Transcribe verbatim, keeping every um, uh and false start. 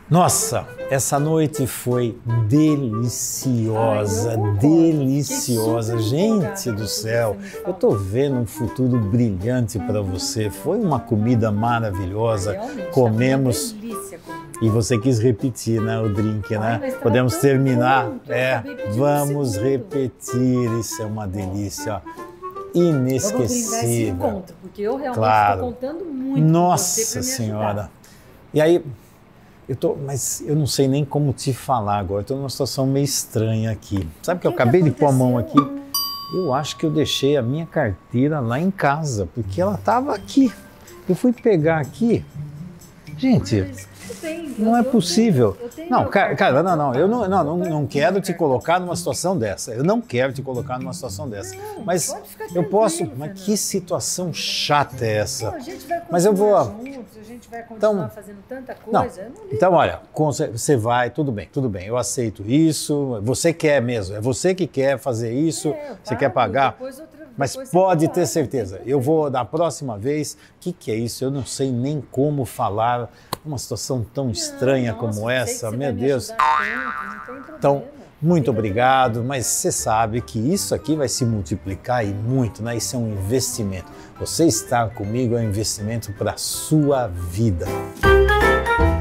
Nossa, essa noite foi deliciosa, Ai, deliciosa. Gente do céu, eu tô vendo um futuro brilhante para você. Foi uma comida maravilhosa. Realmente, comemos tá uma delícia, e você quis repetir, né, o drink, né? Ai, Podemos terminar? Bom, é, vamos repetir. Isso é uma delícia. Inesquecível. Eu vou encontro, porque eu realmente claro. estou contando muito Nossa com você para me Senhora. ajudar. E aí, eu tô, mas eu não sei nem como te falar agora. Estou numa situação meio estranha aqui. Sabe que eu acabei de pôr a mão aqui? Eu acho que eu deixei a minha carteira lá em casa, porque ela estava aqui. Eu fui pegar aqui. Gente, Bem, não eu, é eu possível. Tenho, eu tenho não, cara, cara, não, não, eu não, não, não, não quero te colocar numa situação dessa. Eu não quero te colocar numa situação dessa. Não, mas pode ficar eu posso. tranquilo, Mas Fernando. que situação chata é essa? Não, a gente vai mas eu vou. juntos, a gente vai continuar então, fazendo tanta coisa. Não, eu não ligo. então, olha, você vai, tudo bem, tudo bem. Eu aceito isso. Você quer mesmo? É você que quer fazer isso? É, você quer pagar? Depois outra, Mas depois pode você ter paga, certeza, eu vou, da próxima vez, o que, que é isso? Eu não sei nem como falar uma situação tão estranha não, como nossa, essa, sei que meu você vai me Deus. ajudar tanto, não tem problema. Então, muito Fica obrigado, mas você sabe que isso aqui vai se multiplicar e muito, né? Isso é um investimento. Você estar comigo é um investimento para a sua vida.